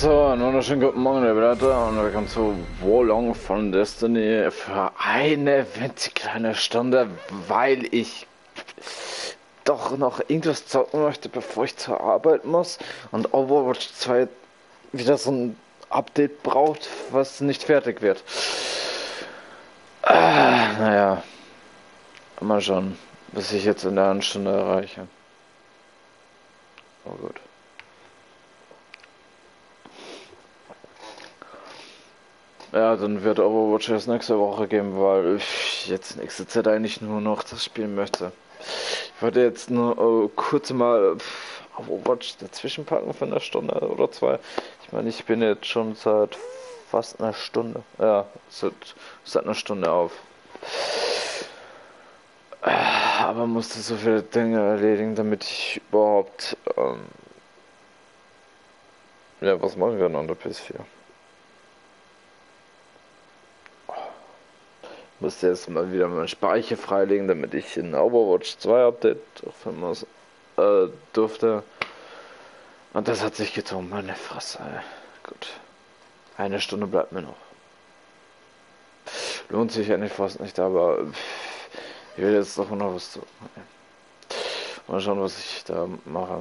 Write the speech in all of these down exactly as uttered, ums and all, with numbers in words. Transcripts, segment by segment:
So, einen wunderschönen guten Morgen, liebe Leute, und willkommen zu Wolong von Destiny für eine winzig kleine Stunde, weil ich doch noch irgendwas zocken möchte, bevor ich zur Arbeit muss und Overwatch zwei wieder so ein Update braucht, was nicht fertig wird. Ah, naja, mal schauen, bis ich jetzt in der einen Stunde erreiche. Oh gut. Ja, dann wird Overwatch erst nächste Woche geben, weil ich jetzt nächste Zeit eigentlich nur noch das spielen möchte. Ich wollte jetzt nur äh, kurz mal äh, Overwatch dazwischen packen für eine Stunde oder zwei. Ich meine, ich bin jetzt schon seit fast einer Stunde, ja, seit, seit einer Stunde auf. Aber musste so viele Dinge erledigen, damit ich überhaupt ähm, ja, was machen kann an der P S vier. Musste jetzt mal wieder meinen Speicher freilegen, damit ich in Overwatch zwei Update durchführen äh, durfte. Und das hat sich gezogen, meine Fresse. Ey. Gut. Eine Stunde bleibt mir noch. Lohnt sich eigentlich fast nicht, aber ich will jetzt doch noch was tun. Mal schauen, was ich da mache.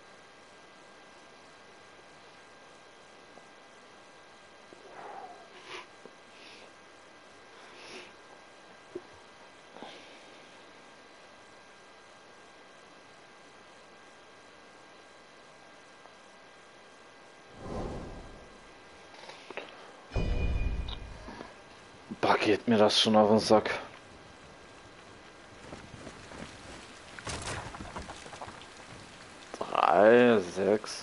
Bah, geht mir das schon auf den Sack. Drei, sechs.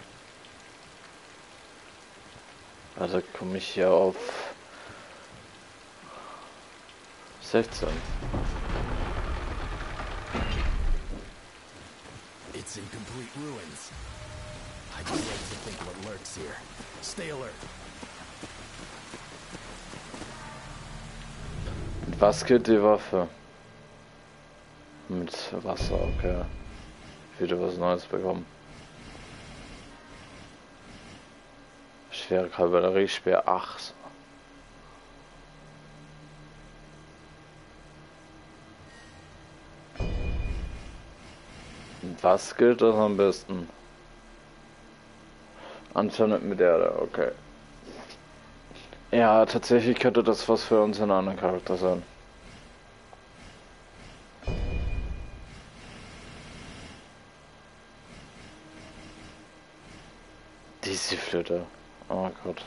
Also komme ich hier auf sechzehn. It's in complete ruins. I just like to think what lurks here. Stay alert. Was geht die Waffe? Mit Wasser, okay. Wieder was Neues bekommen. Schwere Kavallerie, Speer acht. Was gilt das am besten? Anscheinend mit der, okay. Ja, tatsächlich könnte das was für uns in einem anderen Charakter sein. Diese Flöte. Oh Gott.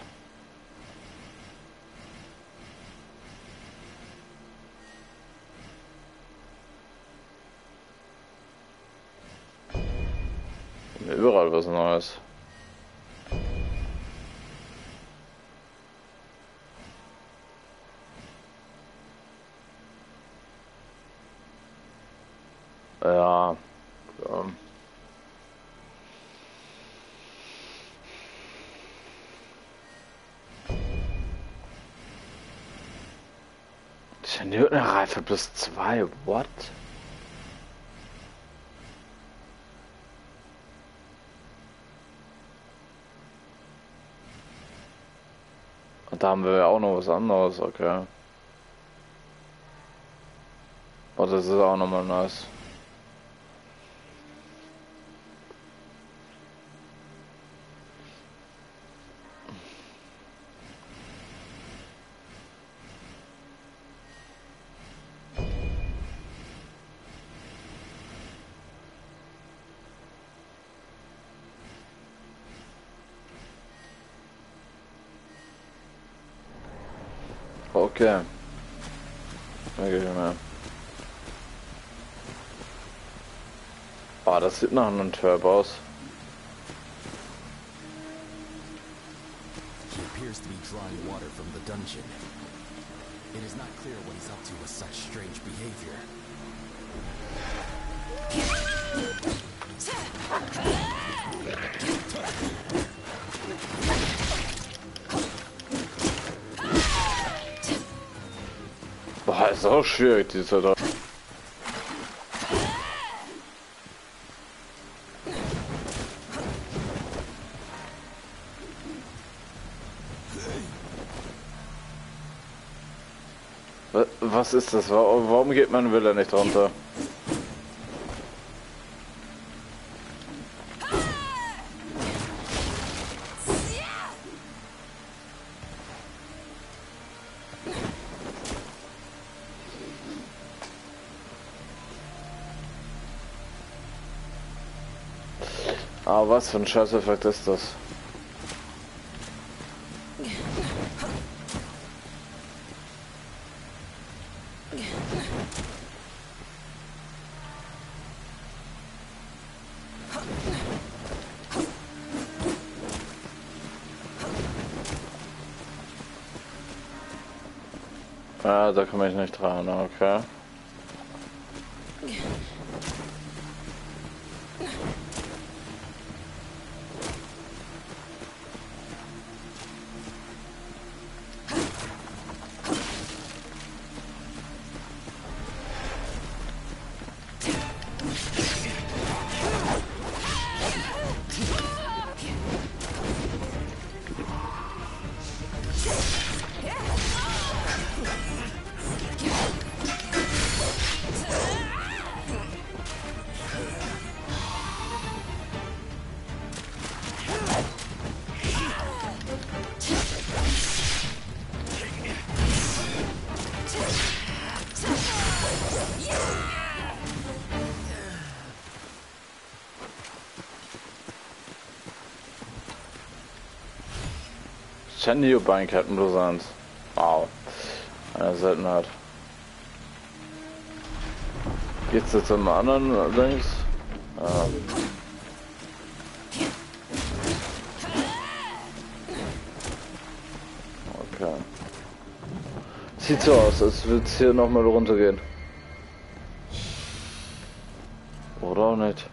Überall was Neues. Ja. Ähm. Reife plus zwei, what? Und da haben wir ja auch noch was anderes, okay. Oh, das ist auch nochmal nice. Okay. Danke ich mir. Oh, das sieht nach einem Turbo aus. He appears to be drawing water from the dungeon. It is not clear what he's up to with such strange behavior. Boah, ist auch schwierig, dieser da. Wa- Was ist das? Wa- Warum geht mein Wille nicht runter? Ah, was für ein Scheißeffekt ist das? Ah, da komme ich nicht dran, okay. Chandio Beinketten Brisant. Wow. Eine Seltenheit. Geht's jetzt im anderen links? Ähm. Okay. Sieht so aus, als würde es hier nochmal runtergehen. Oder auch nicht.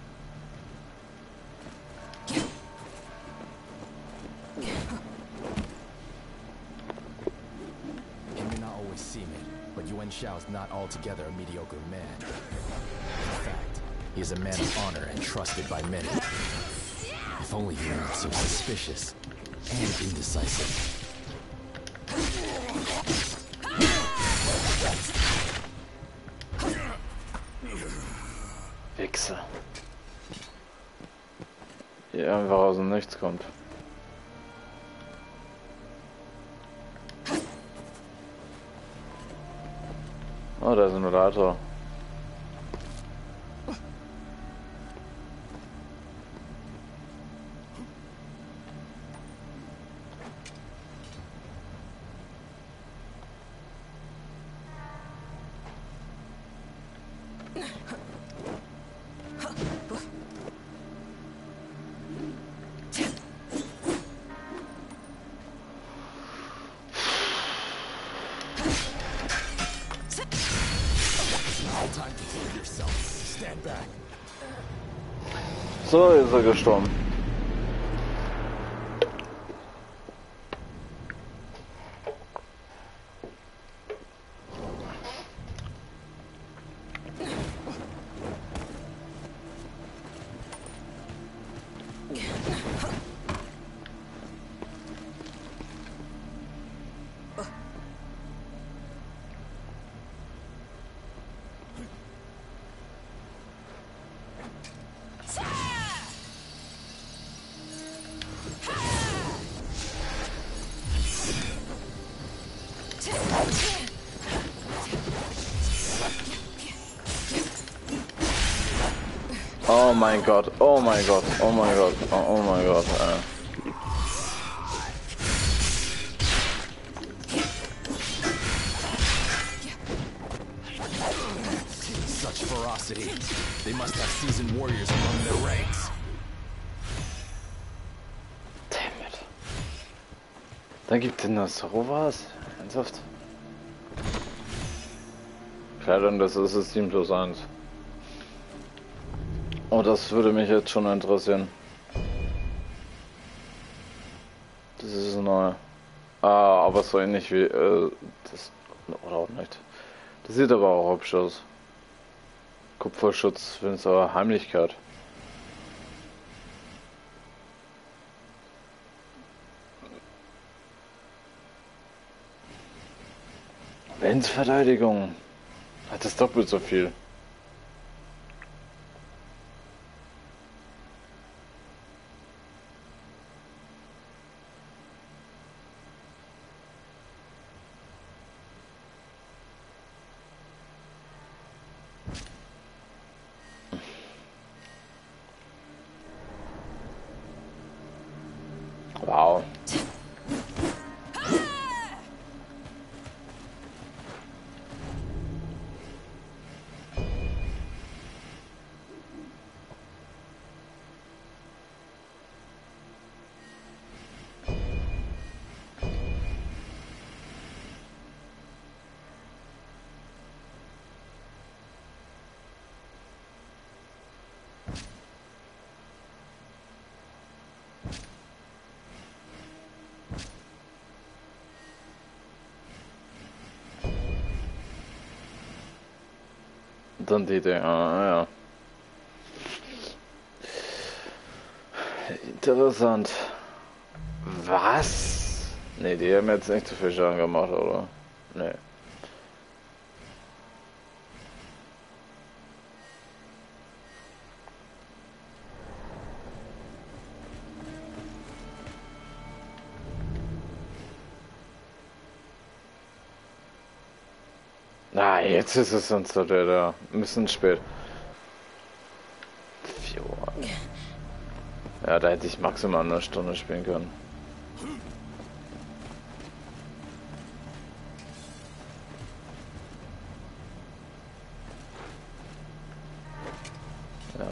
Xiao's not altogether a mediocre man. In fact, he is a man of honor and trusted by many. If only he weren't so suspicious and indecisive. Wichser. Hier einfach aus dem Nichts kommt. Oh, da ist ein Rollator. So ist er gestorben. Oh mein Gott, oh mein Gott, oh mein Gott, oh, oh mein Gott. Äh. Such ferocity. They must have seasoned warriors among their ranks. Damn it. Dann gibt es noch so was. Ernsthaft? Klar, dann das ist es sieben plus eins. Oh, das würde mich jetzt schon interessieren. Das ist neu. Ah, aber so ähnlich wie äh, das. Oder auch nicht. Das sieht aber auch hübsch aus. Kupferschutz für unsere Heimlichkeit. Vens Verteidigung hat das doppelt so viel. Wow. Dann die Idee, ah, ja. Interessant. Was? Ne, die haben jetzt nicht zu viel Schaden gemacht, oder? Ne. Na, jetzt ist es uns doch da. Ein bisschen spät. vier Uhr. Ja, da hätte ich maximal eine Stunde spielen können. Ja.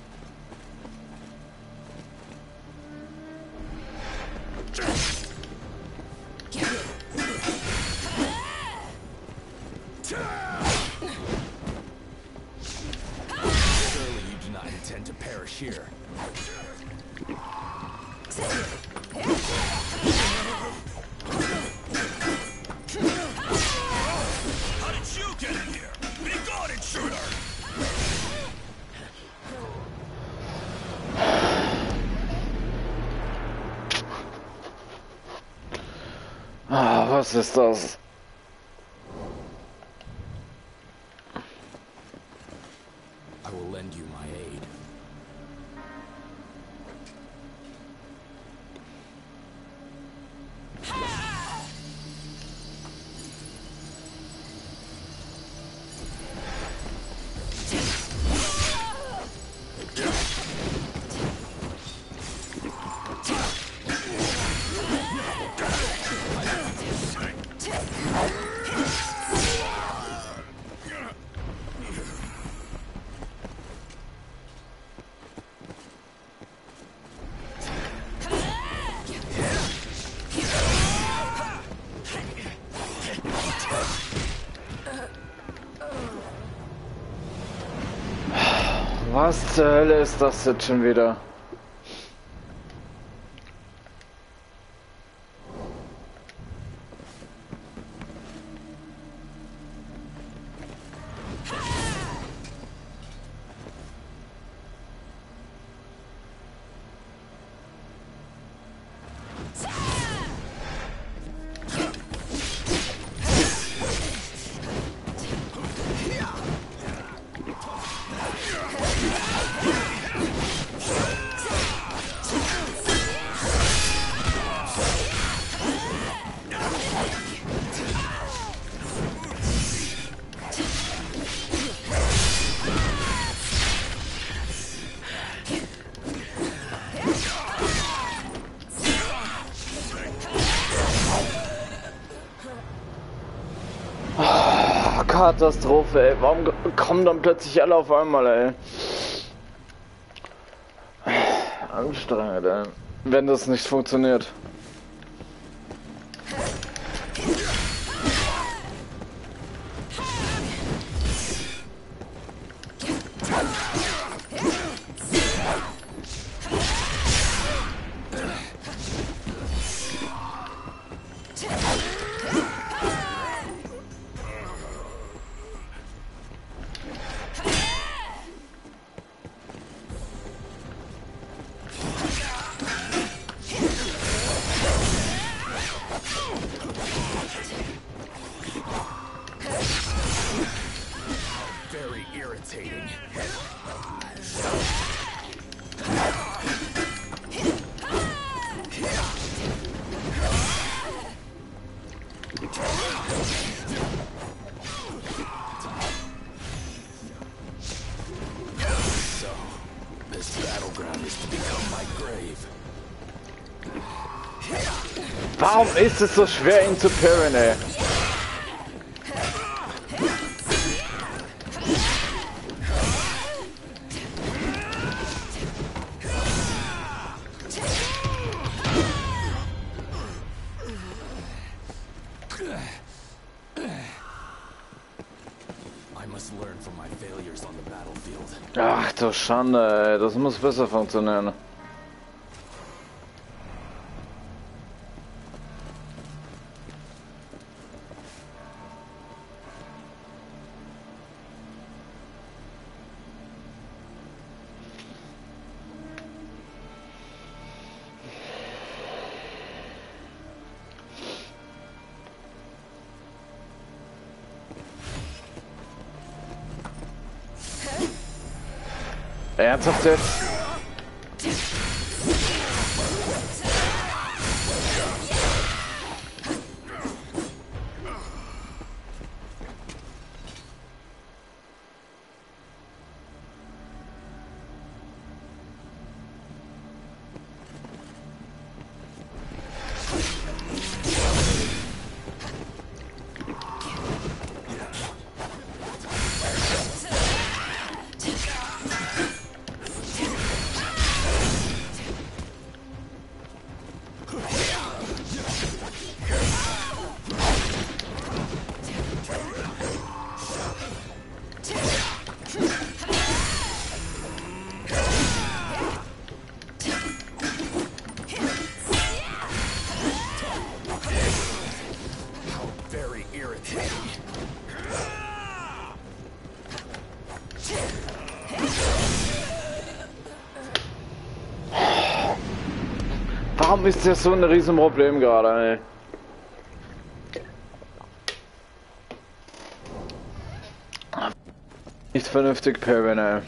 Surely you do not intend to perish here. How did you get in here? Be gone, intruder! Ah, was ist das? I will lend you my aid. Was zur Hölle ist das jetzt schon wieder? Katastrophe, ey. Warum kommen dann plötzlich alle auf einmal, ey? Anstrengend, ey. Wenn das nicht funktioniert. very irritating. So, this battleground is to become my grave. Warum ist es so schwer, ihn zu parren, ey? Ach du Schande, ey. Das muss besser funktionieren. Ernsthaft jetzt? Warum ist das so ein Riesenproblem gerade, ey? Nicht vernünftig parren, ey.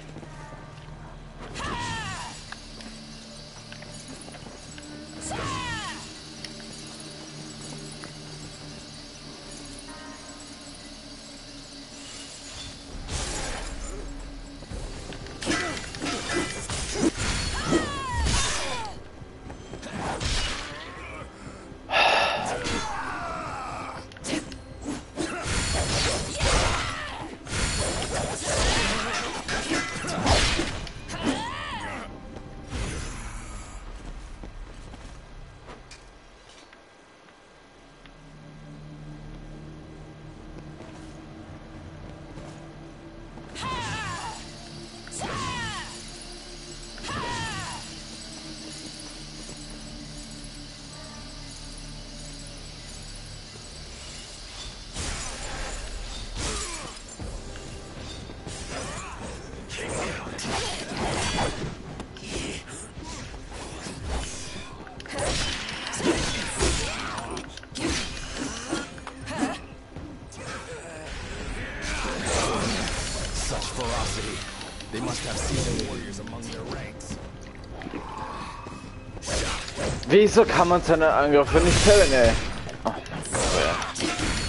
Wieso kann man seine Angriffe nicht parren, ey? Oh mein Gott, ey.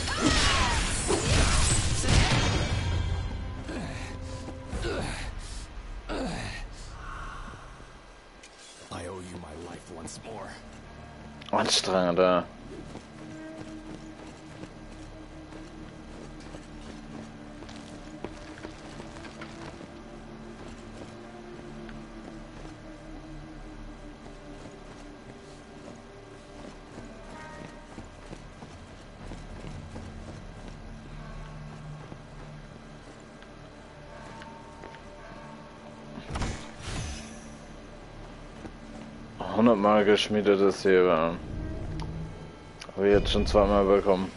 Anstrengend, ja. hundertmal geschmiedetes Säbel. Habe ich jetzt schon zweimal bekommen.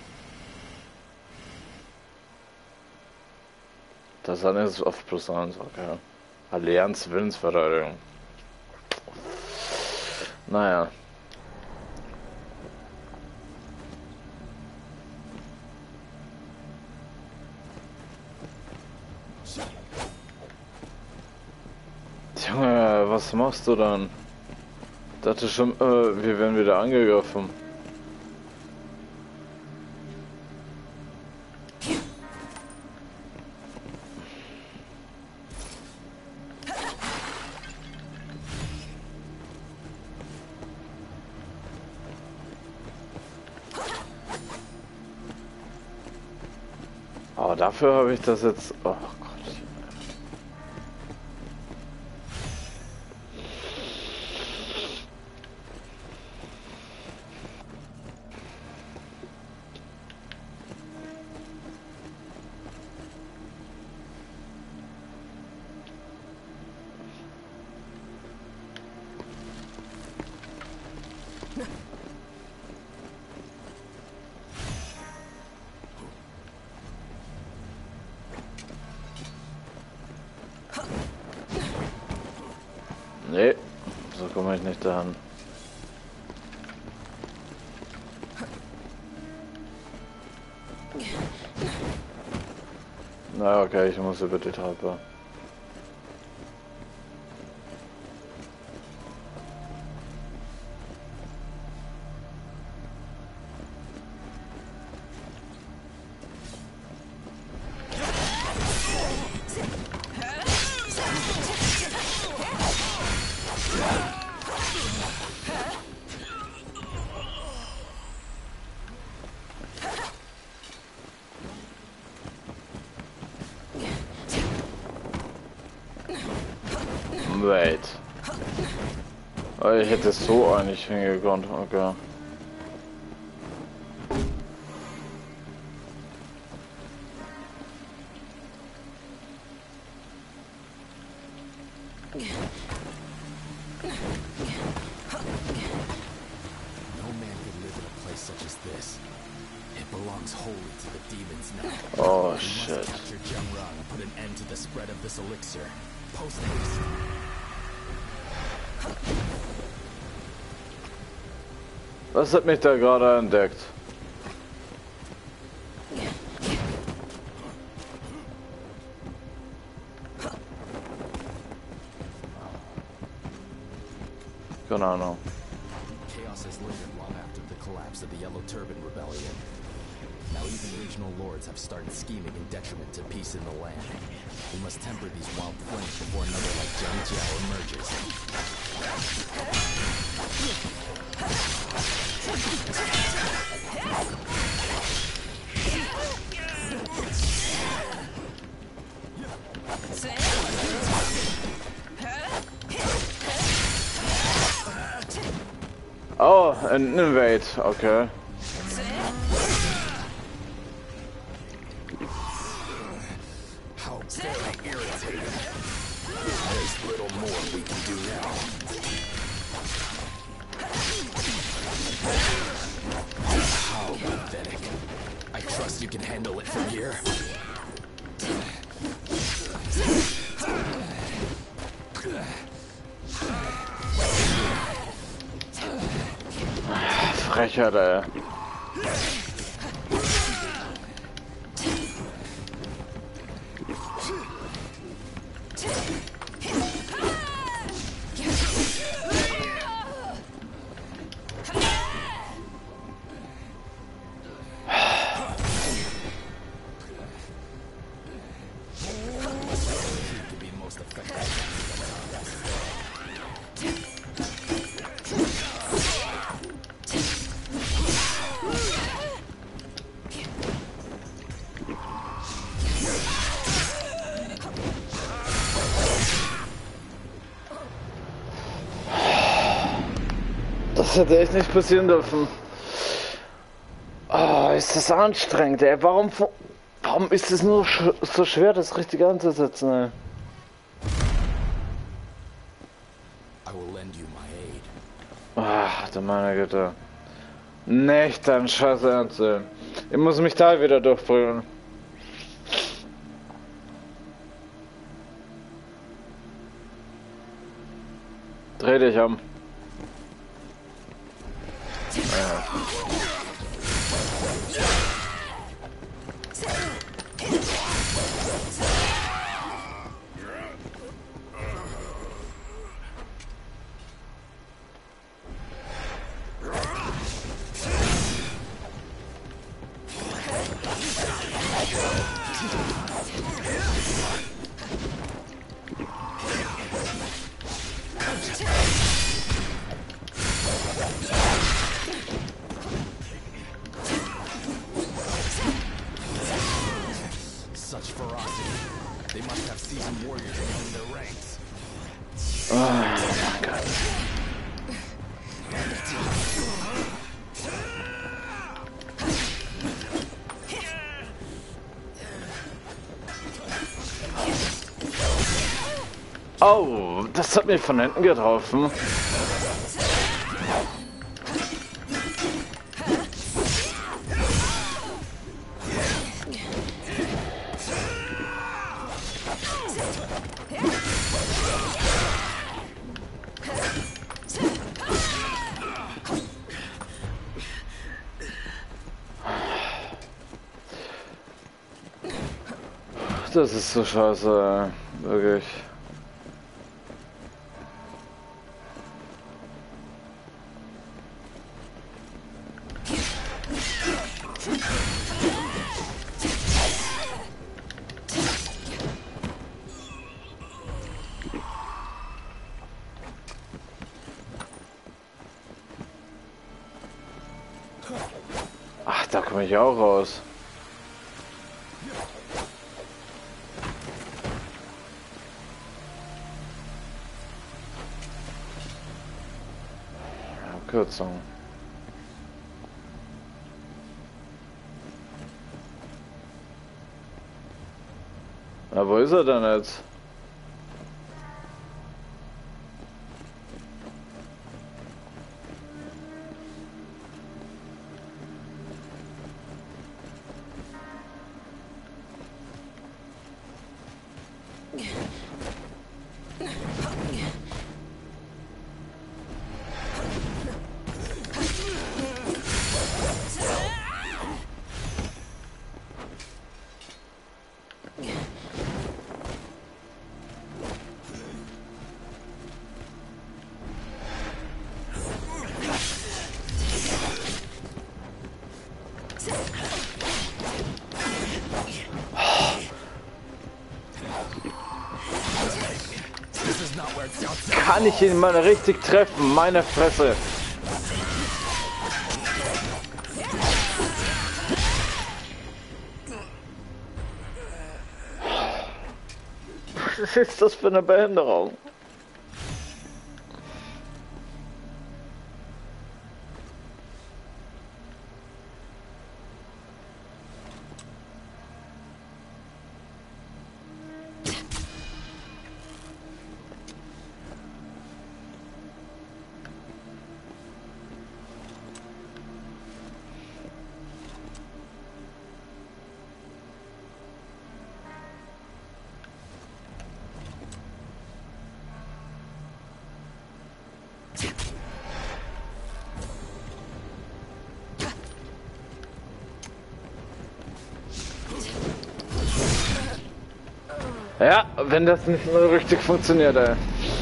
Das dann ist auf plus eins, okay. Allianz Willensverteidigung. Naja. Junge, was machst du dann? Dachte schon, äh, wir werden wieder angegriffen. Aber dafür habe ich das jetzt... Oh Gott. Nee, so komme ich nicht daran. Na okay, ich muss über die Treppe. Wait. Oh, ich hätte es so eigentlich hingekonnt, okay. Oh shit. Put an end to the spread of this elixir. Post haste. Was hat mich da gerade entdeckt? Keine Ahnung. Chaos has lingered long after the collapse of the Yellow Turban Rebellion. Now even regional lords have started scheming in detriment to peace in the land. We must temper these wild flames before another like Jiang Jiao emerges. Oh, an invade, okay. How very irritating. There's little more we can do now. How pathetic. I trust you can handle it from here. Frechheit, ey. Das hätte echt nicht passieren dürfen. Oh, ist das anstrengend, ey. Warum, warum ist es nur sch so schwer, das richtig anzusetzen, ey? Ach, du meine Güte. Nicht dein Scheiß ernst, ey. Ich muss mich da wieder durchbringen. Dreh dich um. Ja. Such ferocity. They must have seasoned warriors among their ranks. Oh mein Gott. Oh, das hat mich von hinten getroffen. Das ist so scheiße, wirklich. Ach, da komme ich auch raus. Kürzung. Na, wo ist er denn jetzt? Kann ich ihn mal richtig treffen? Meine Fresse. Was ist das für eine Behinderung? Ja, wenn das nicht so richtig funktioniert, ey.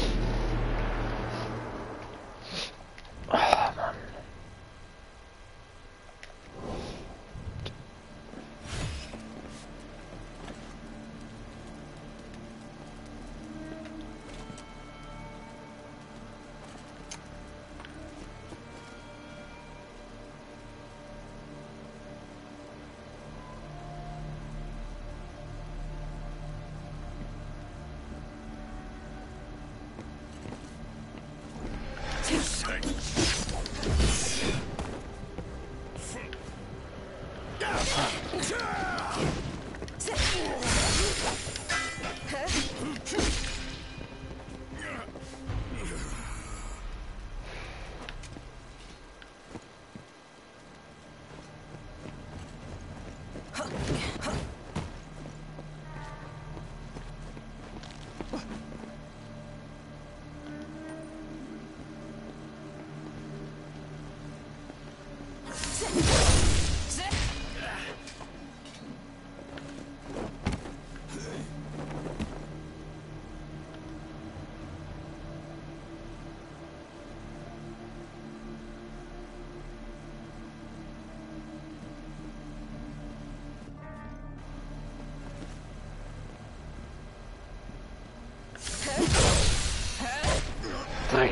Oh, Mann.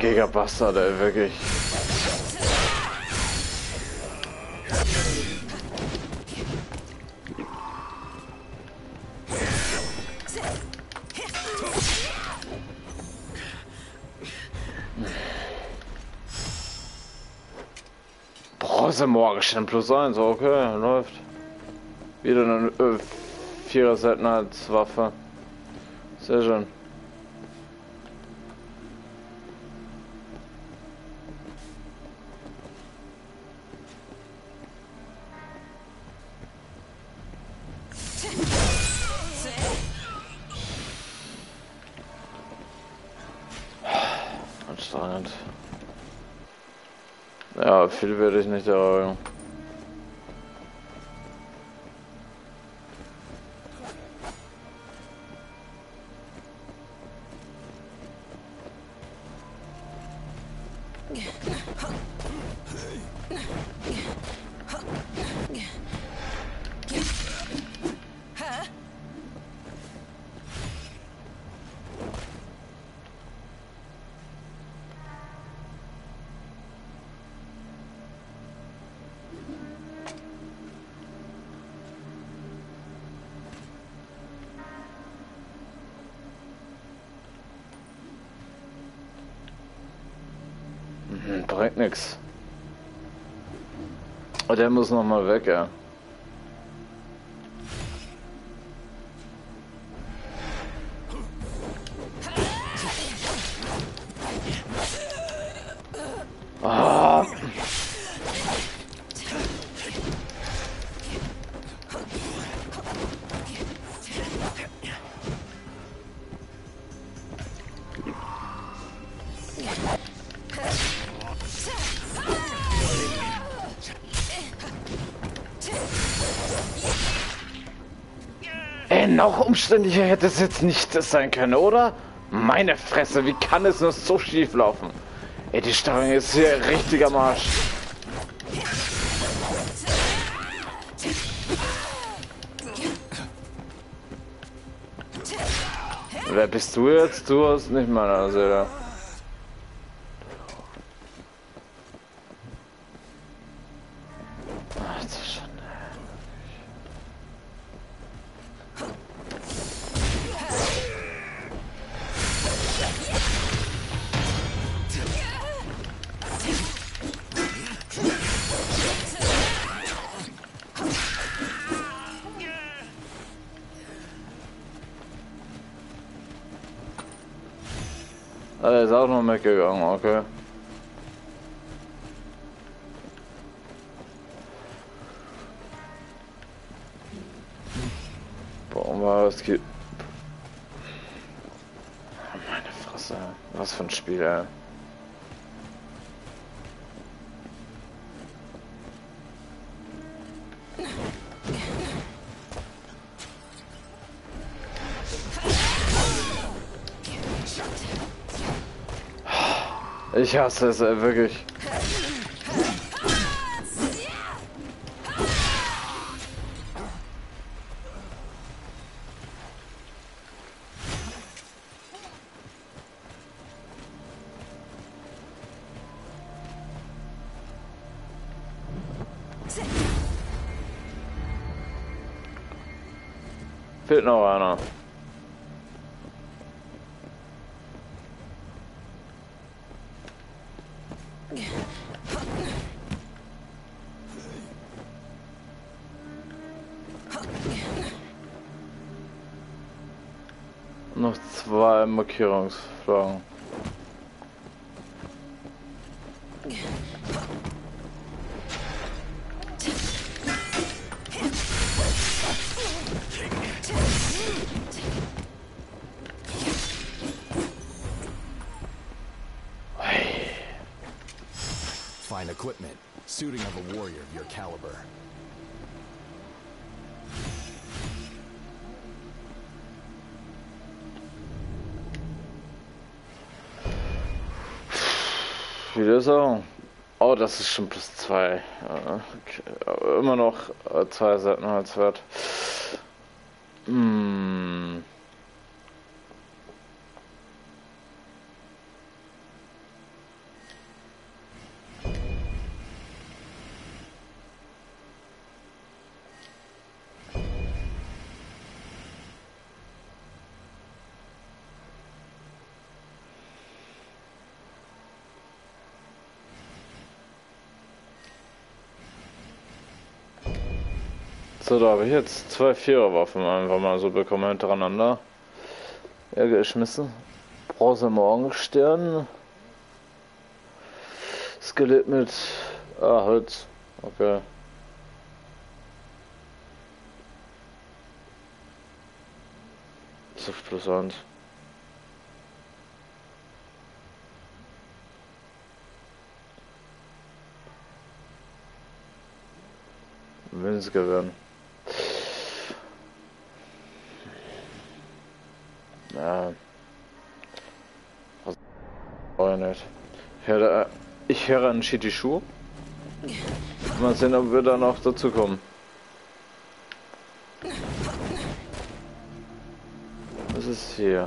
dreckiger Bastard, ey, wirklich. Bronze Morgenstern plus eins, okay, läuft. Wieder eine äh, vierer Seltenheitswaffe. Sehr schön. Anstrengend. Ja, viel werde ich nicht erreichen. Bringt nix. Oh, der muss noch mal weg, ja. Ah. Ey, noch umständlicher hätte es jetzt nicht sein können, oder? Meine Fresse, wie kann es nur so schief laufen? Ey, die Steuerung ist hier richtig am Arsch. Wer bist du jetzt? Du hast nicht meine Seele. Er ist auch noch mitgegangen, okay. Warum war das? Meine Fresse, was für ein Spiel, ey. Ich hasse es, ey, wirklich. Fehlt noch einer. Noch zwei Markierungsflaggen. Fine equipment, suiting of a warrior of your caliber. Wieder so. Oh, das ist schon plus zwei. Okay. Immer noch zwei Seiten als wert. Hm. So, da habe ich jetzt zwei Viererwaffen einfach mal so bekommen hintereinander. Ja, geschmissen. Bronze Morgenstern. Skelett mit ah, Holz. Okay. Zucht plus eins. Winzgewinn. Ja. Was brauche ich nicht. Ich höre, ich höre einen Shitishu. Mal sehen, ob wir da noch dazu kommen. Was ist hier?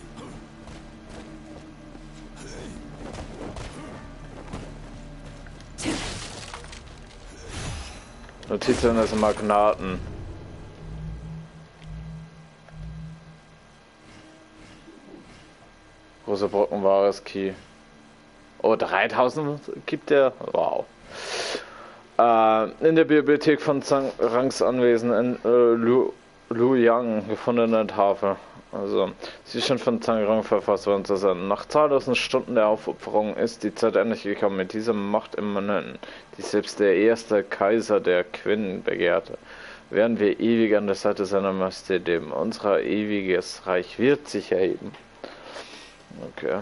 Notizen des Magnaten. Großer Brocken wahres Key. Oh, dreitausend gibt der? Wow. Äh, in der Bibliothek von Zhang Rangs Anwesen in äh, Lu, Luoyang gefundene Tafel. Also, sie ist schon von Zhang Rang verfasst worden zu sein. Nach zahllosen Stunden der Aufopferung ist die Zeit endlich gekommen mit dieser Macht immanent, die selbst der erste Kaiser der Quinn begehrte. Werden wir ewig an der Seite seiner Majestät leben. Unser ewiges Reich wird sich erheben. Okay.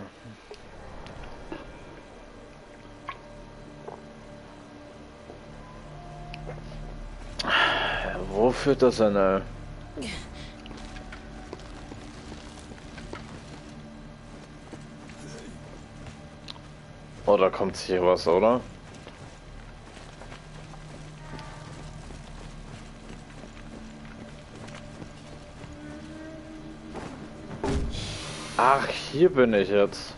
Wo führt das denn? Äh? Oh, da kommt hier was, oder? Ach, hier bin ich jetzt.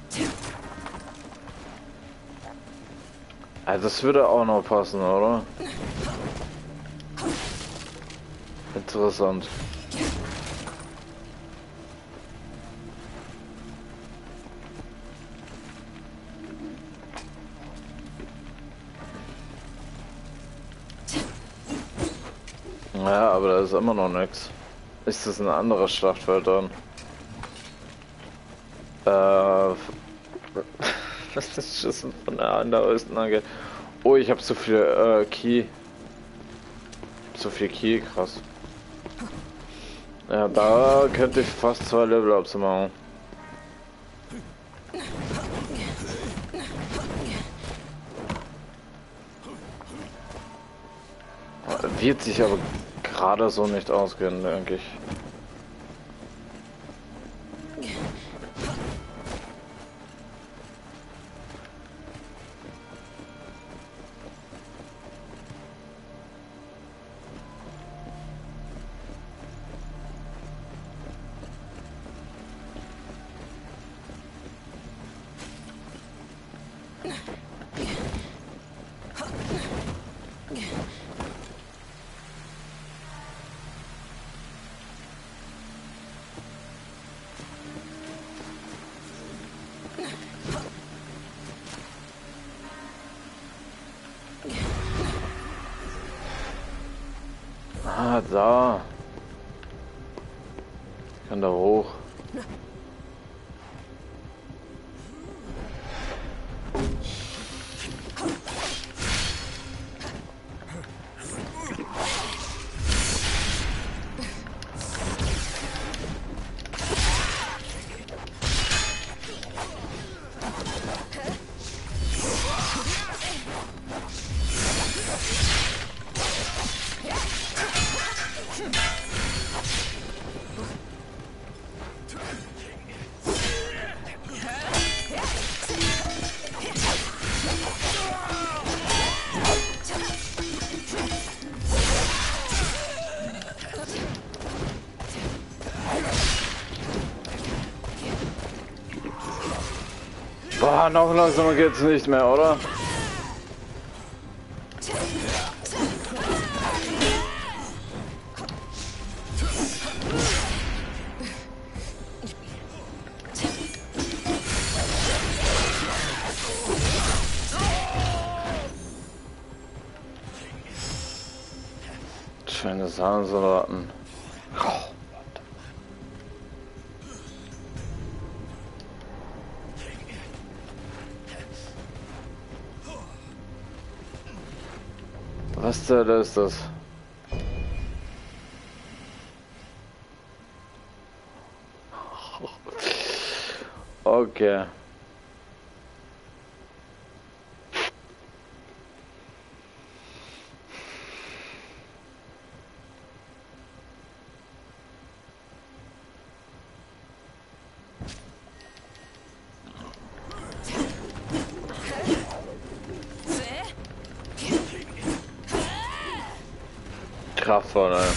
Also das würde auch noch passen, oder? Interessant. Ja, aber da ist immer noch nichts. Ist das ein anderes Schlachtfeld dann? Äh, was das Schießen von der an der Osten angeht. Oh, ich habe so viel äh, Key. So viel Key, krass. Ja, da könnte ich fast zwei Level-Ups machen. Wird sich aber gerade so nicht ausgehen, denke ich. Ah, da. Ich kann da hoch. Boah, noch langsamer geht's nicht mehr, oder? Kleine Sahnesoldaten. Oh. Was zur Hölle ist das? Okay. Kraftvoll, ey.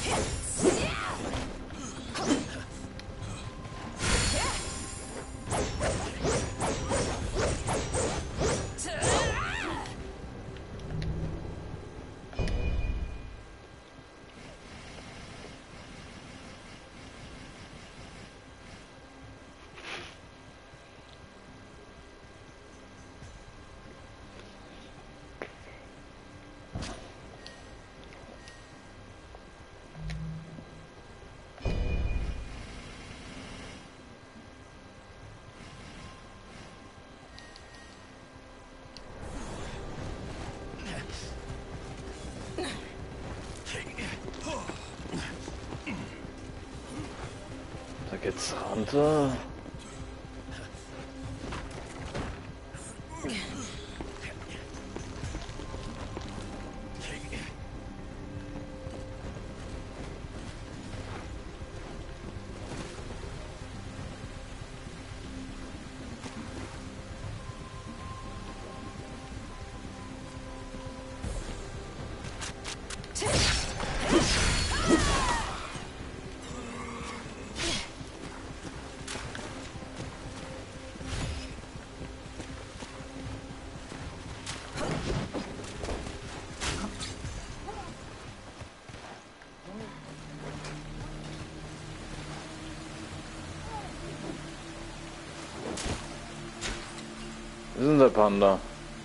Da geht's runter. Wir sind der Panda.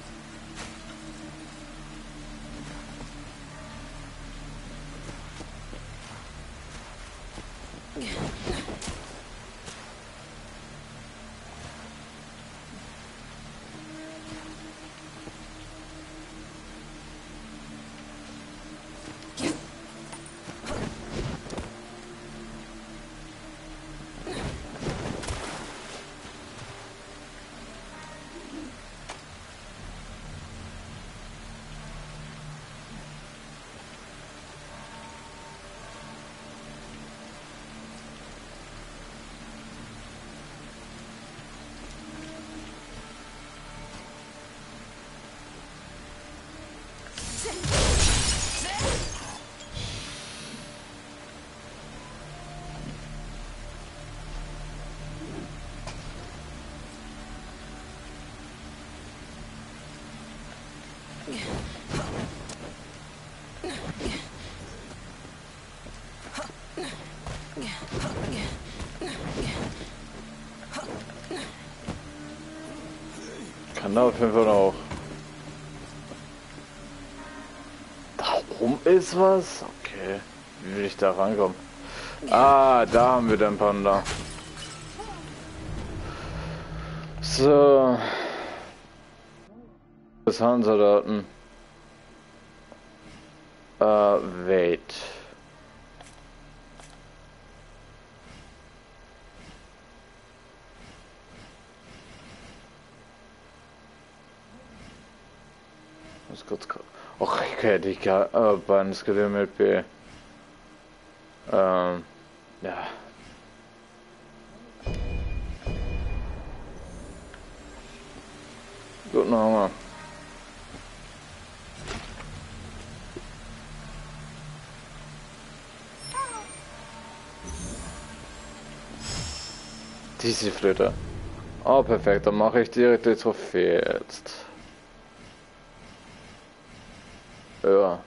Kann da auf jeden Fall auch. Da oben ist was? Okay. Wie will ich da rankommen? Ah, da haben wir den Panda. So. Das Hansa-Daten. Äh, wait. muss kurz. Och, okay, die beiden Skeletten mit B. Ähm, ja. Guten Hunger. Diese Flöte. Oh, perfekt, dann mache ich direkt die Trophäe jetzt. Ja.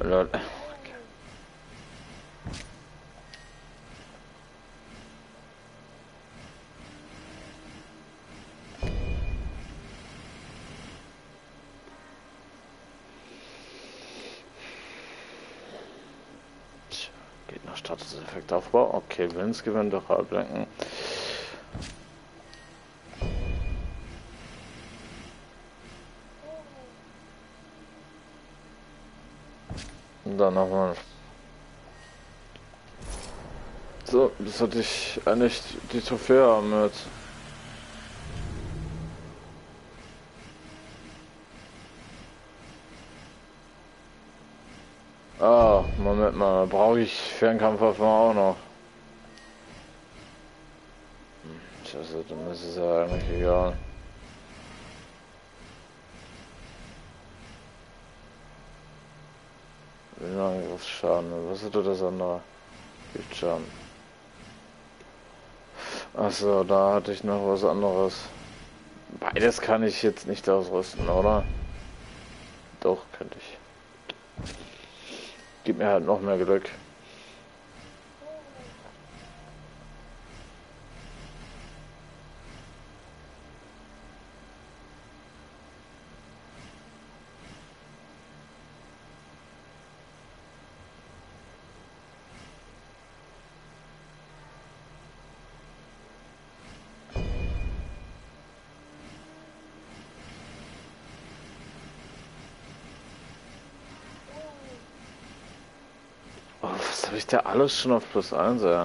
Lol. Gegner startet Effektaufbau. Okay, Willensgewinn durch Ablenken. Und dann nochmal. So, das hatte ich eigentlich die Trophäe haben mit. Ah, Moment mal, brauche ich Fernkampfwaffen auch noch. Scheiße, dann ist es ja eigentlich egal. Angriffsschaden, was ist das andere? Gibt Schaden. Achso, da hatte ich noch was anderes. Beides kann ich jetzt nicht ausrüsten, oder? Doch, könnte ich. Gib mir halt noch mehr Glück. Oh, was habe ich da alles schon auf plus eins, ja?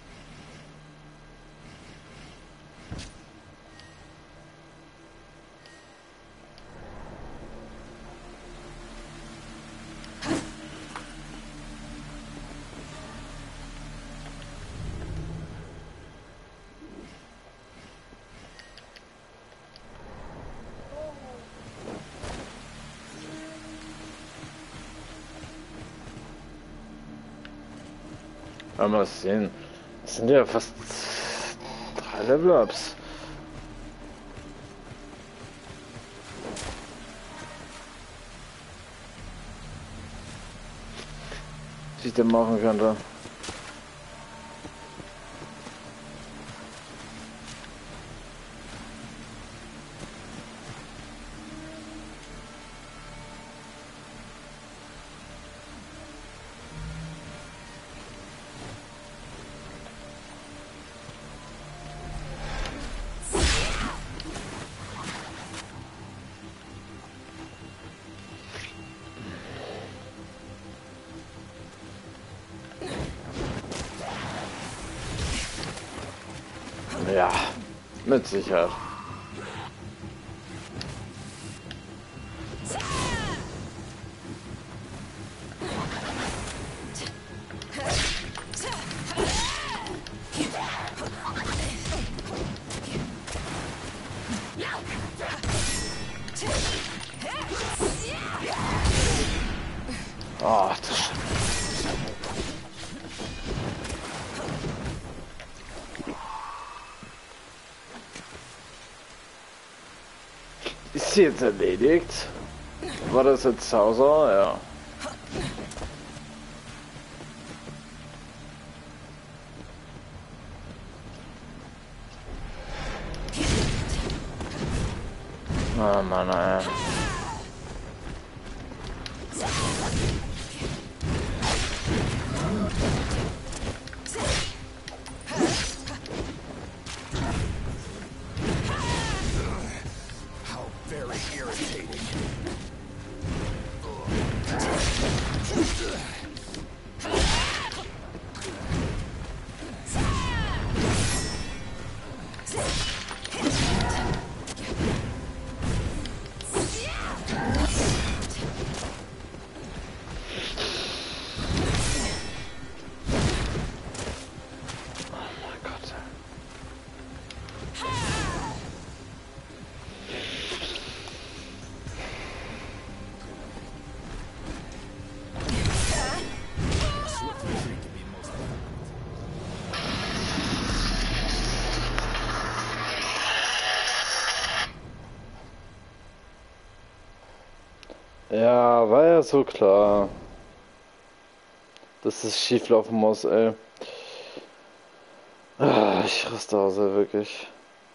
Mal sehen. Das sind ja fast drei Level-Ups. Was ich denn machen könnte. Ja, mit Sicherheit. Oh, das ist sie jetzt erledigt? War das jetzt Hauser? Ja. Ah, Mann, ey. Ja, war ja so klar. dass es schief laufen muss, ey. Ah, ich raste aus, ey, wirklich.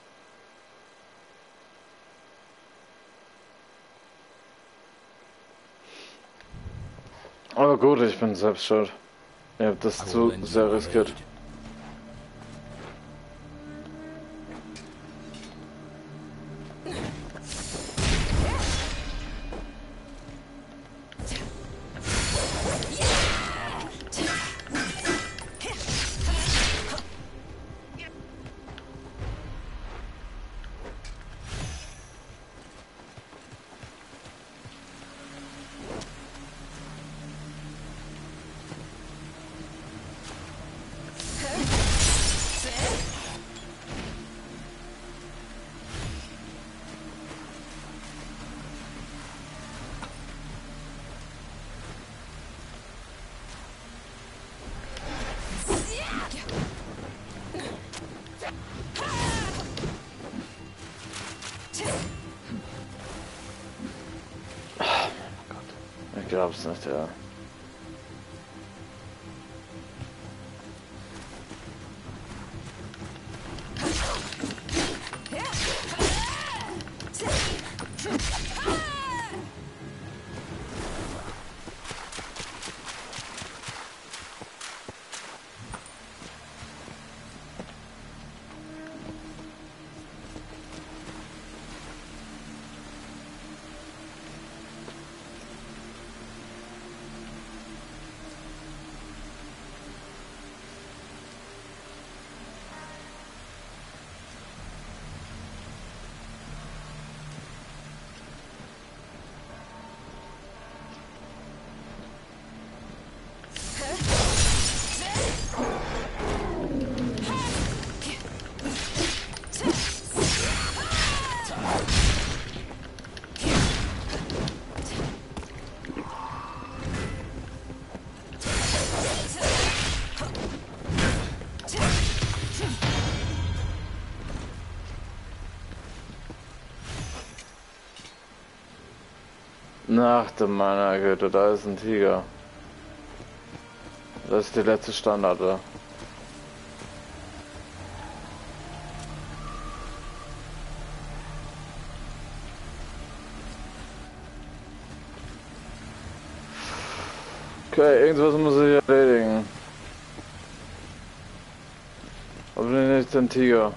Aber gut, ich bin selbst schuld. Ihr habt das I will zu lend you sehr my riskiert. aid. Ich glaub's nicht, ja. Nach dem meiner Güte, da ist ein Tiger. Das ist die letzte Standard, oder? Okay, irgendwas muss ich erledigen. Aber nicht den Tiger.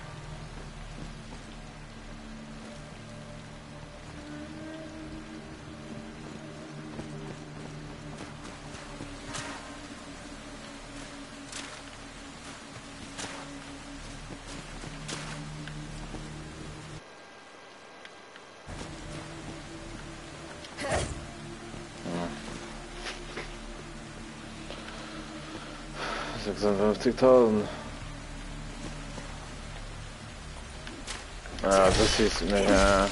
sechsundfünfzigtausend. Ja, das hieß nicht, ja.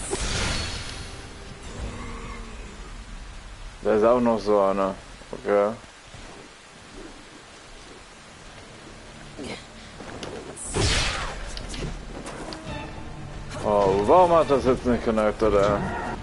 Da ist auch noch so einer. Okay. Oh, warum hat das jetzt nicht connected, oder?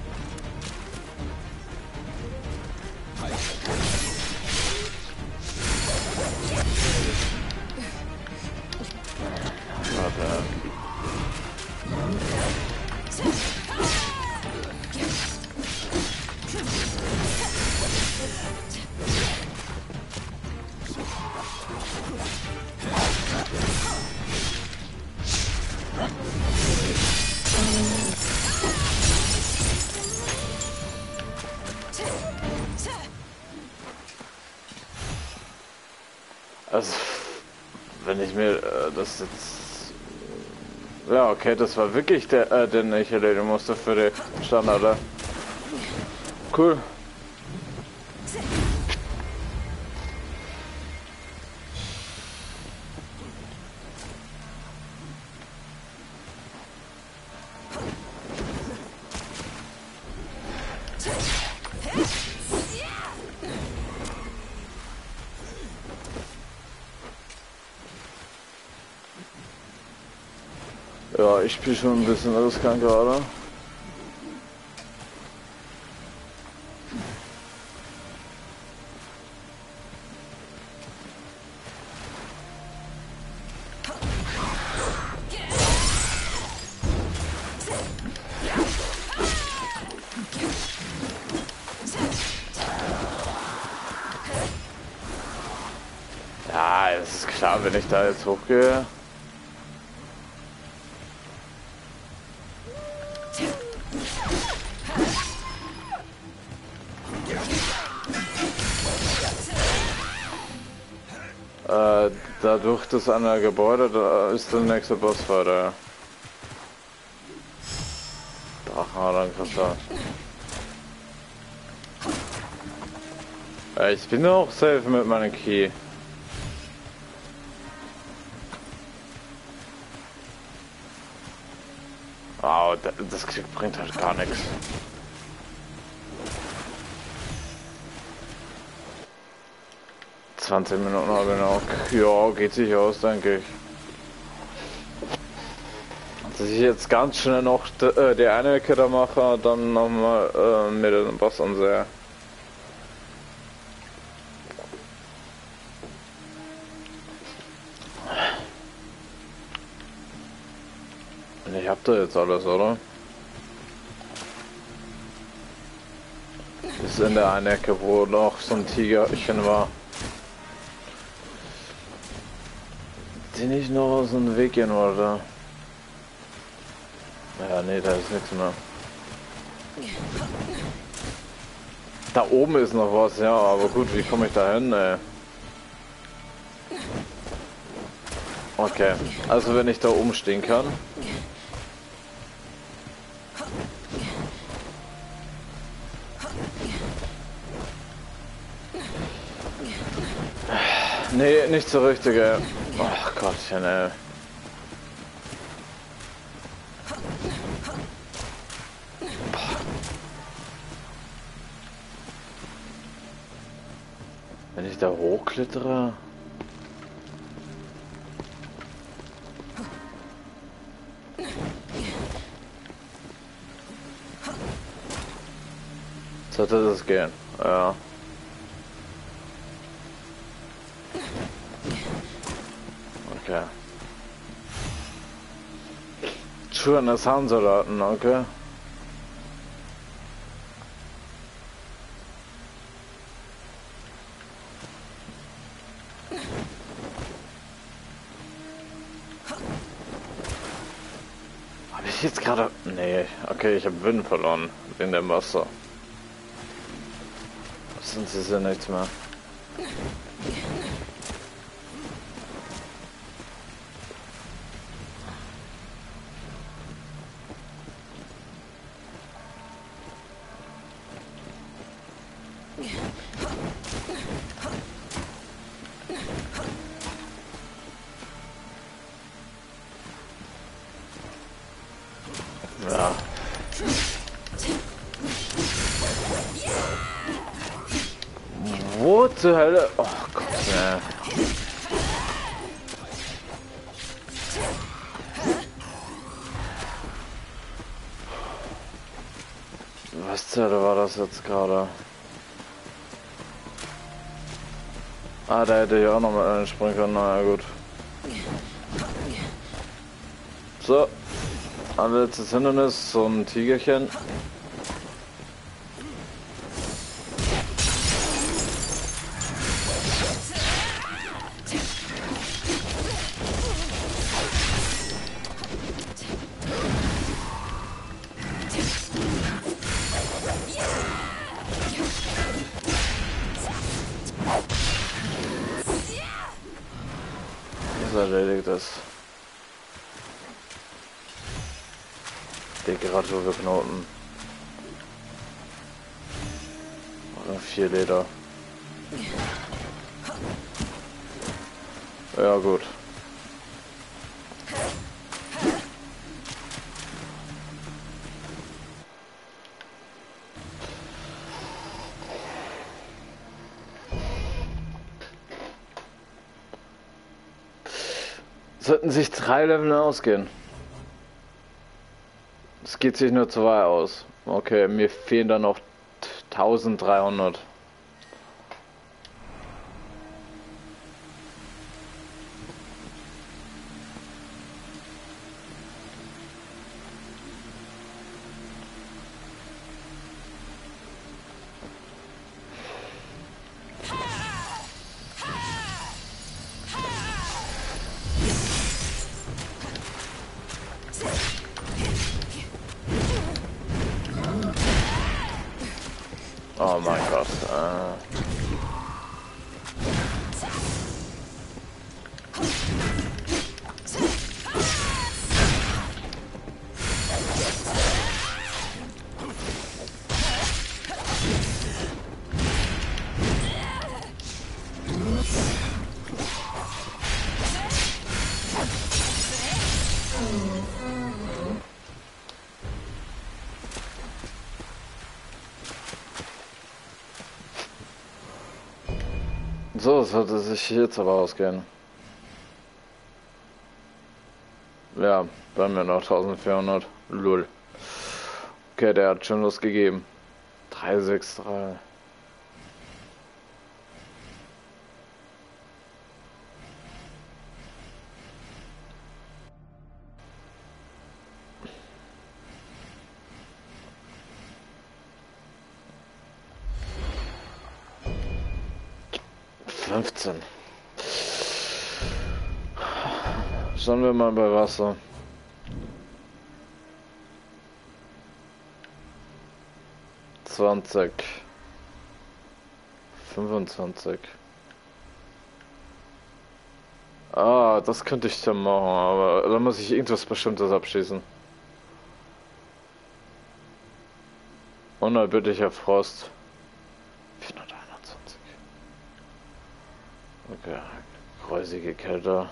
Also, wenn ich mir äh, das jetzt... Ja, okay, das war wirklich der, äh, den ich erledigen musste für die Standard, oder? Cool. Ja, ich spiele schon ein bisschen riskant gerade. das ist klar, wenn ich da jetzt hochgehe. Äh, dadurch, dass an der Gebäude, da ist der nächste Bossfight, ja. Drachenadern, krasser. Ja, ich bin auch safe mit meinem Key. Wow, das bringt halt gar nichts. zwanzig Minuten habe ich noch. Ja, geht sich aus, denke ich. Dass ich jetzt ganz schnell noch die, die eine Ecke da mache, dann nochmal äh, mir den Boss ansehe. Ich hab da jetzt alles, oder? Das ist in der einen Ecke, wo noch so ein Tigerchen war. Den ich noch aus dem Weg gehen wollte. Ja, nee, da ist nichts mehr. Da oben ist noch was, ja, aber gut, wie komme ich da hin, ey? Okay, also wenn ich da oben stehen kann. Nee, nicht so richtig, ey. Ach Gottchen, ey. Wenn ich da hochklettere. Sollte das gehen, ja. Okay. Schuhe des Handsoldaten, okay. Habe ich jetzt gerade... Nee, okay, ich habe Wind verloren in dem Wasser. Sonst ist ja nichts mehr. Ja. Wo zur Hölle? Oh Gott, ne. Was zur Hölle war das jetzt gerade? Ah, da hätte ich auch noch mal einspringen können, naja gut. So. Allerletztes Hindernis, so ein Tigerchen. Das erledigt ist. Dekorative-Knoten. Oder vier Leder. Ja gut. Sollten sich drei Level ausgehen. Es geht sich nur zwei aus. Okay, mir fehlen dann noch eintausenddreihundert. Oh mein Gott. Äh. So, sollte sich jetzt aber ausgehen. Ja, bei mir noch eintausendvierhundert. Lull. Okay, der hat schon losgegeben. drei sechs drei. fünfzehn. Schauen wir mal bei Wasser. zwanzig. fünfundzwanzig. Ah, das könnte ich dann machen, aber da muss ich irgendwas Bestimmtes abschließen. Unerbittlicher Frost. vierhunderteinundzwanzig. Okay, kräusige Kälte.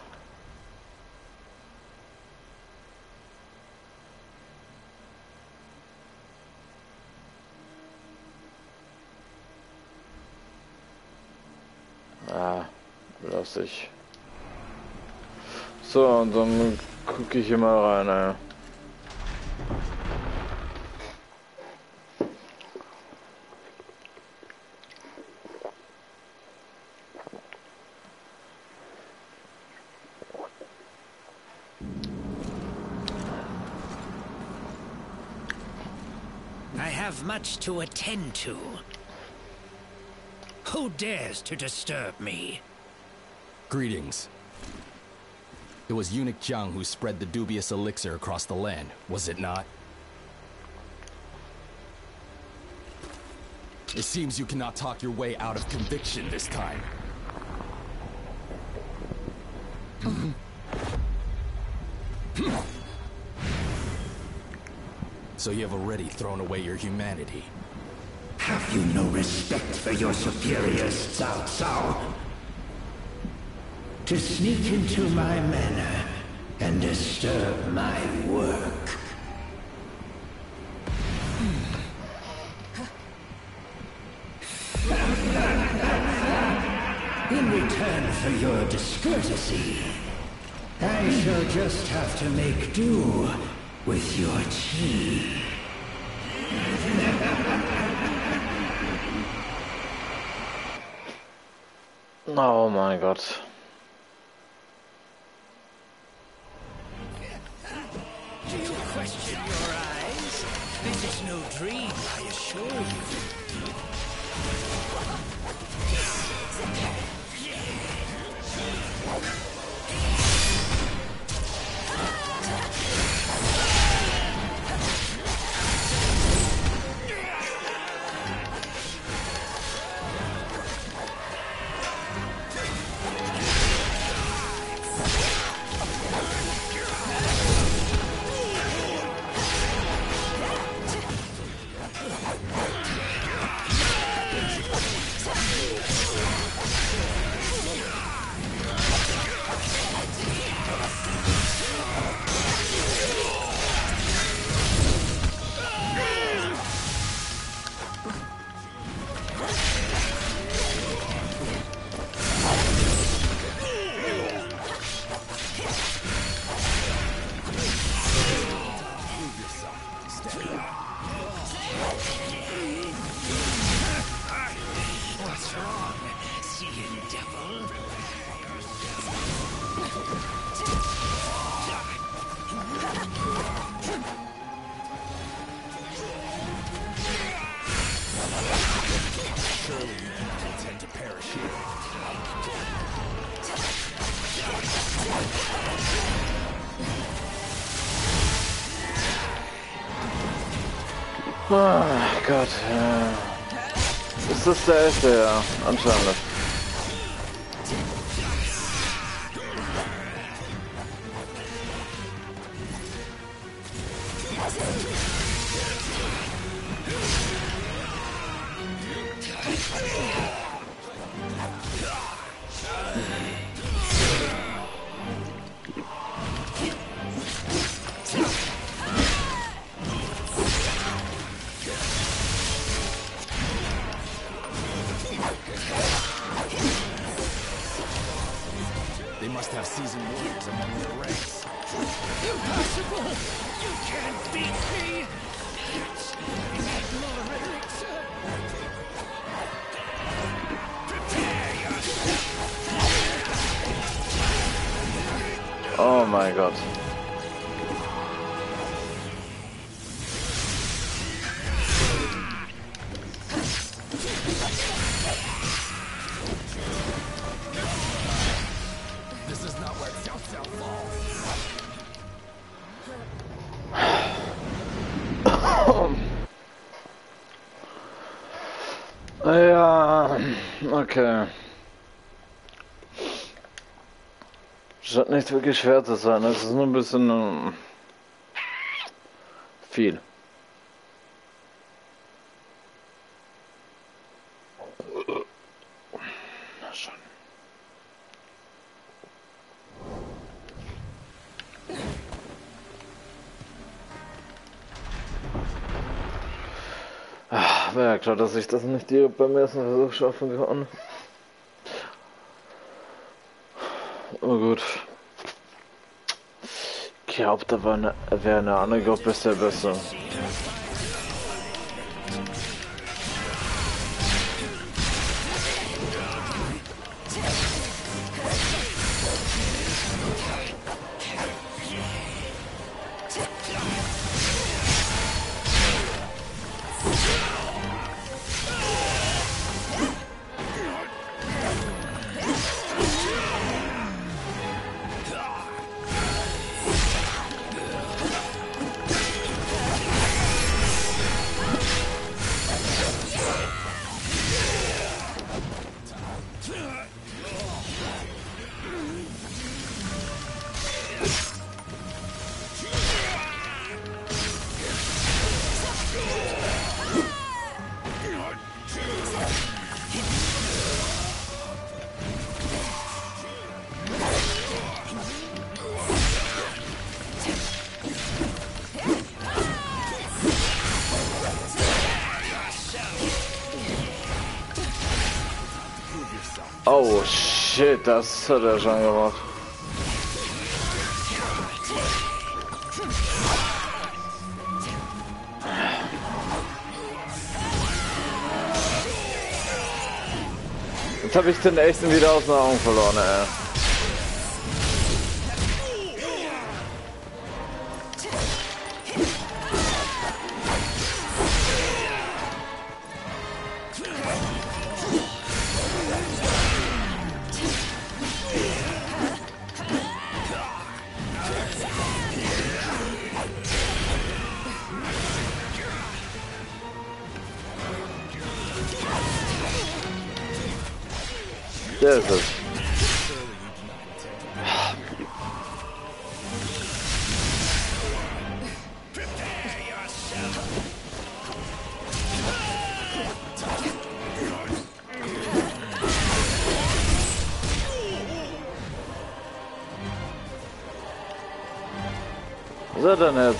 Ah, lass ich. So, und dann gucke ich hier mal rein, ey. I have much to attend to. Who dares to disturb me? Greetings. It was Eunuch Jiang who spread the dubious elixir across the land, was it not? It seems you cannot talk your way out of conviction this time. So you have already thrown away your humanity. Have you no respect for your superiors, Cao Cao? To sneak into my manor and disturb my work. In return for your discourtesy, I shall just have to make do with your chi. Oh mein Gott. Do you question your eyes? This is no dream, I assure you. Oh Gott, ja. Ist das der echte? Ja, anscheinend. They must have seasoned warriors among their ranks. Impossible! You can't beat me! Oh mein Gott. This is not where Cao Cao falls. Ja, okay. Scheint nicht wirklich schwer zu sein, es ist nur ein bisschen ähm, viel. Na schon. Ach, wäre ja klar, dass ich das nicht direkt beim ersten Versuch schaffen kann. Oh gut. Ich glaube, da war eine, wäre eine andere Gruppe ist der Beste. Oh shit, das hat er schon gemacht. Jetzt habe ich den echten wieder aus den Augen verloren, ey. Der ist es. So, dann jetzt.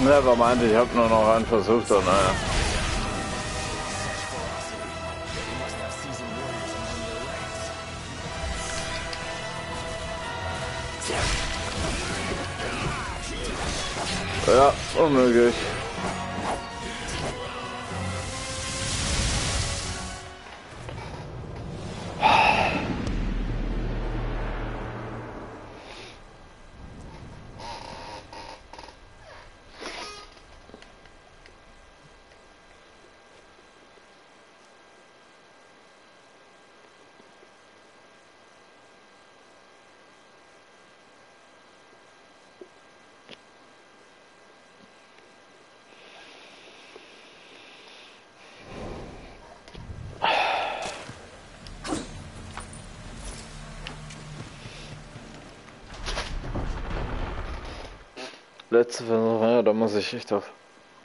Never mind, ich habe nur noch einen versucht und naja. Ja, unmöglich. Letzte Versuch, ja, da muss ich echt auf.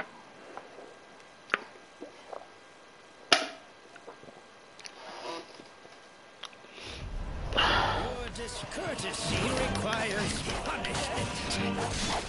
Your discourtesy requires punishment.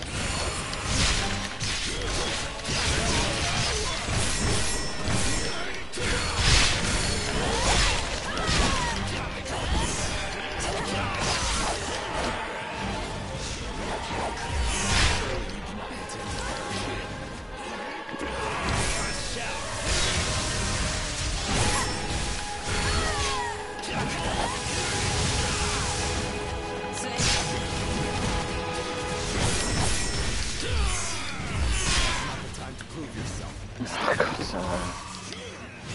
Ach Gott, ja.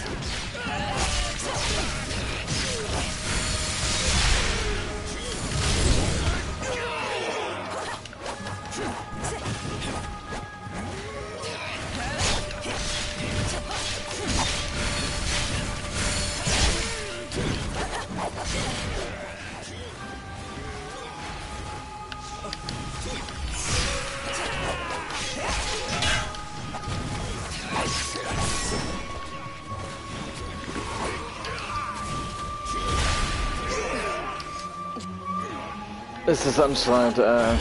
Es ist anstrengend, äh.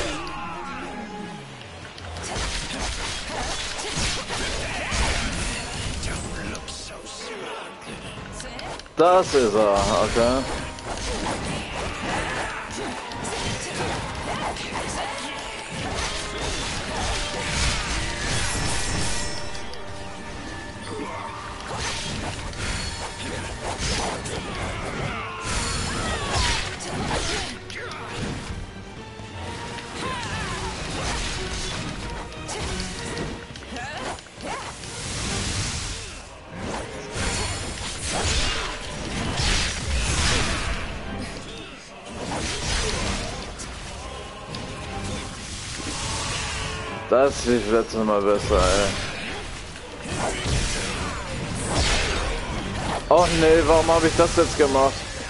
Das ist er, okay. Das lief letztes Mal besser, ey. Oh nee, warum habe ich das jetzt gemacht?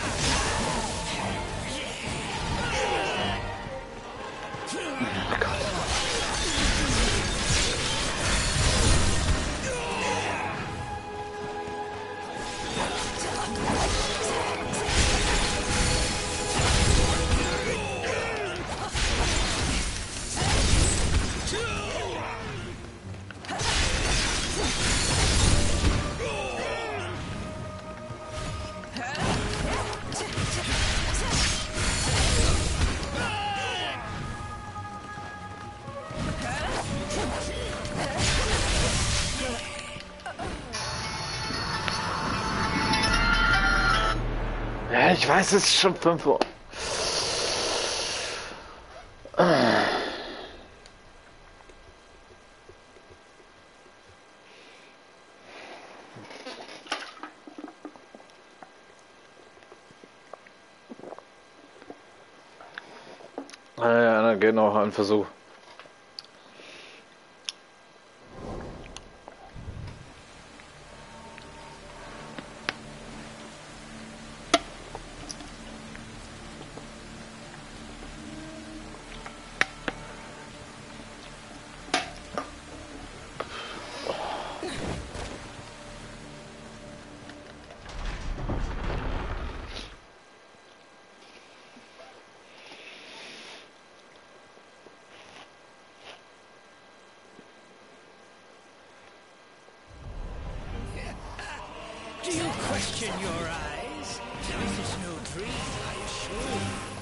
Ja, ich weiß, es ist schon fünf Uhr. Ah ja, dann geht noch ein Versuch. Do you question your eyes? This is no dream, I assure you.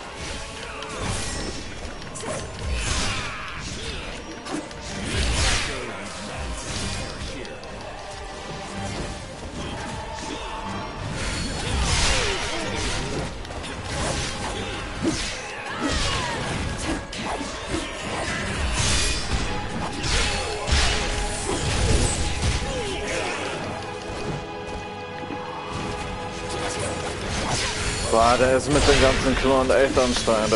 Boah, der ist mit den ganzen Klonen echt anstrengend, ey.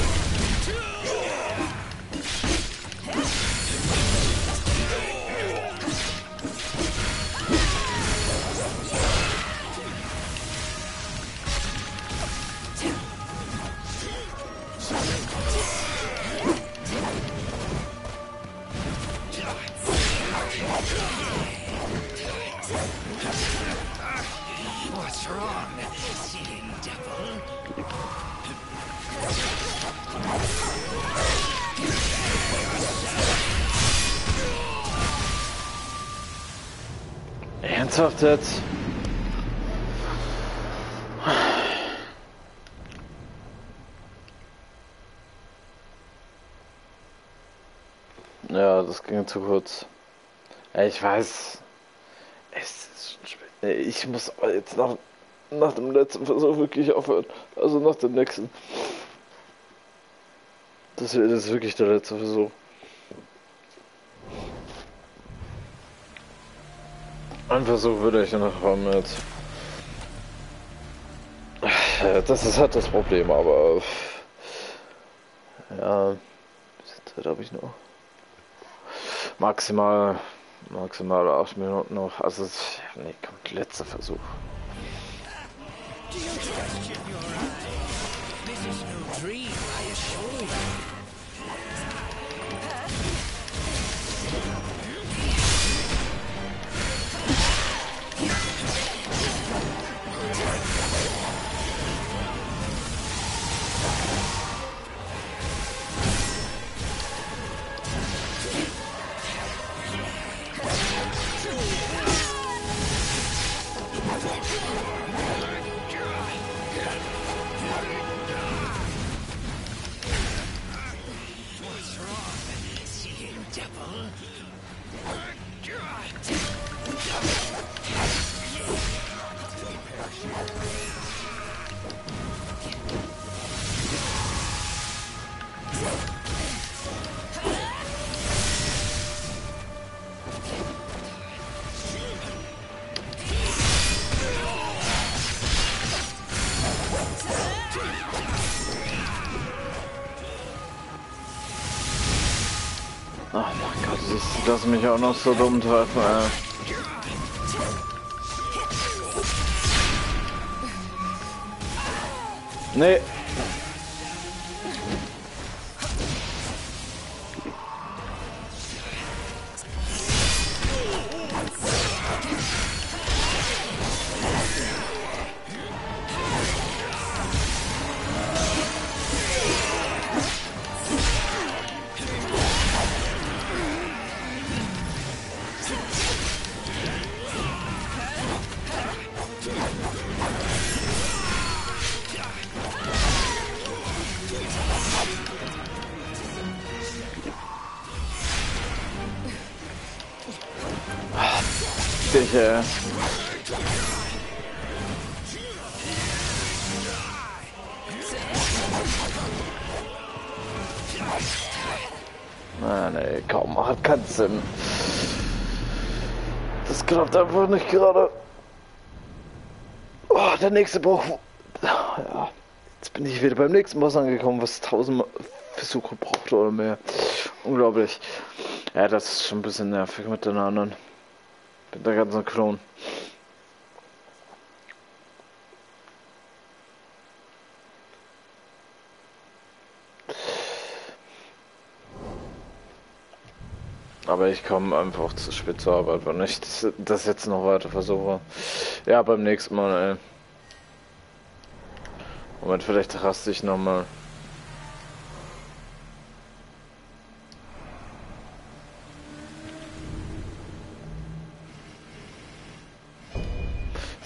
What's wrong, seeing devil? Ernsthaft jetzt? Ja, das ging zu kurz. Ja, ich weiß. Es ist schon spät. Ich muss aber jetzt nach, nach dem letzten Versuch wirklich aufhören. Also nach dem nächsten. Das ist wirklich der letzte Versuch. Ein Versuch würde ich noch haben jetzt. Das ist halt das Problem, aber ja, Zeit habe ich noch. Maximal, maximal acht Minuten noch. Also nee, kommt letzter Versuch. Do you question your eyes? This is no dream, I assure you. Oh mein Gott, ich lasse mich auch noch so dumm treffen, ey. Nee. Dich, ey. Ah, nee, kaum, hat keinen Sinn. Das klappt einfach nicht gerade. Oh, der nächste Bruch. Ja, jetzt bin ich wieder beim nächsten Boss angekommen, was tausend Versuche braucht oder mehr. Unglaublich. Ja, das ist schon ein bisschen nervig mit den anderen. Mit der ganzen Klon. Aber ich komme einfach zu spät zur Arbeit, wenn ich das jetzt noch weiter versuche. Ja, beim nächsten Mal, ey. Moment, vielleicht raste ich nochmal.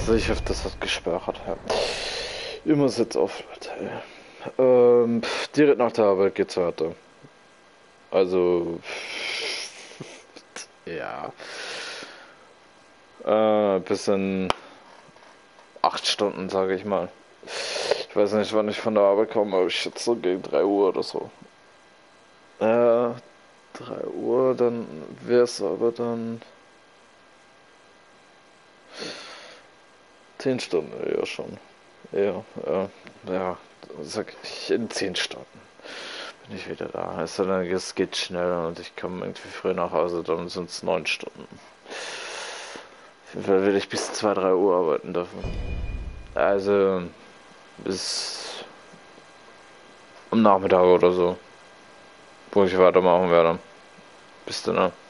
Ich hoffe, das hat gesperrt, ja. Immer sitzt auf, Leute. Ähm, direkt nach der Arbeit geht's weiter. Also, ja. Äh, bis in acht Stunden, sage ich mal. Ich weiß nicht, wann ich von der Arbeit komme, aber ich schätze so gegen drei Uhr oder so. Äh, drei Uhr, dann wär's aber dann zehn Stunden, ja schon. Ja, ja, ja, sag ich, in zehn Stunden bin ich wieder da. Also dann, es geht schnell und ich komme irgendwie früh nach Hause, dann sind es neun Stunden. Auf jeden Fall will ich bis zwei, drei Uhr arbeiten dürfen. Also bis am Nachmittag oder so, wo ich weitermachen werde. Bis dann.